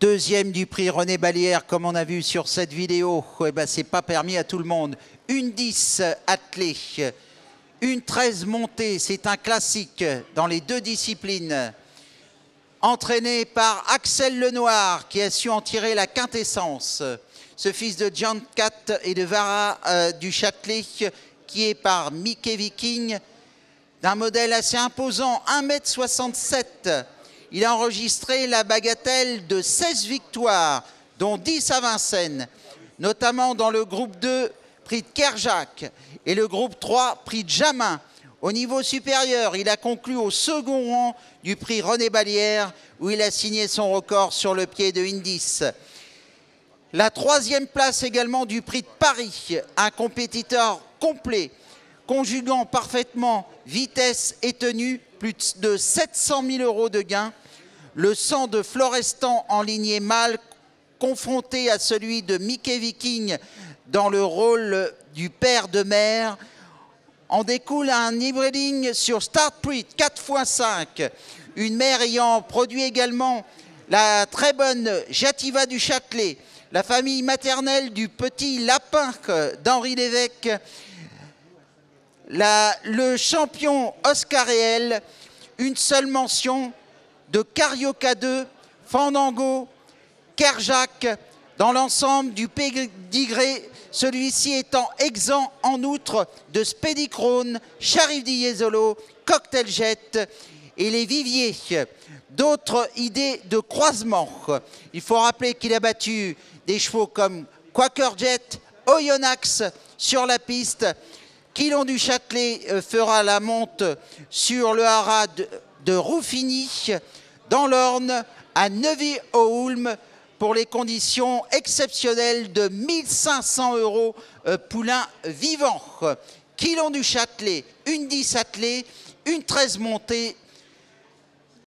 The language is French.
Deuxième du prix René Ballière, comme on a vu sur cette vidéo. Eh ben, c'est pas permis à tout le monde. Une 10 attelée, une 13 montée, c'est un classique dans les deux disciplines. Entraîné par Axel Lenoir, qui a su en tirer la quintessence. Ce fils de John Cat et de Vara du Châtelet, qui est par Mickey Viking, d'un modèle assez imposant, 1,67 m. Il a enregistré la bagatelle de 16 victoires, dont 10 à Vincennes, notamment dans le groupe 2, prix de Kerjak, et le groupe 3, prix de Jamin. Au niveau supérieur, il a conclu au second rang du prix René Ballière, où il a signé son record sur le pied de Indis. La troisième place également du prix de Paris, un compétiteur complet, conjuguant parfaitement vitesse et tenue, plus de 700 000 € de gains. Le sang de Florestan en lignée mâle, confronté à celui de Mickey Viking dans le rôle du père de mère, en découle un e-breeding sur Start Breed 4x5. Une mère ayant produit également la très bonne Jativa du Châtelet, la famille maternelle du petit lapin d'Henri Lévesque, le champion Oscar Réel, une seule mention de Carioca 2, Fandango, Kerjak, dans l'ensemble du pédigré, celui-ci étant exempt en outre de Spédicrone, Sharif Diezolo, Cocktail Jet et les Viviers. D'autres idées de croisement. Il faut rappeler qu'il a battu des chevaux comme Quaker Jet, Oyonnax sur la piste. Quilon du Châtelet fera la monte sur le haras de Rouffigny, dans l'Orne, à Neuvy-aux-Oulmes, pour les conditions exceptionnelles de 1 500 € poulain vivant. Quilon du Châtelet, une 10 attelée, une 13 montée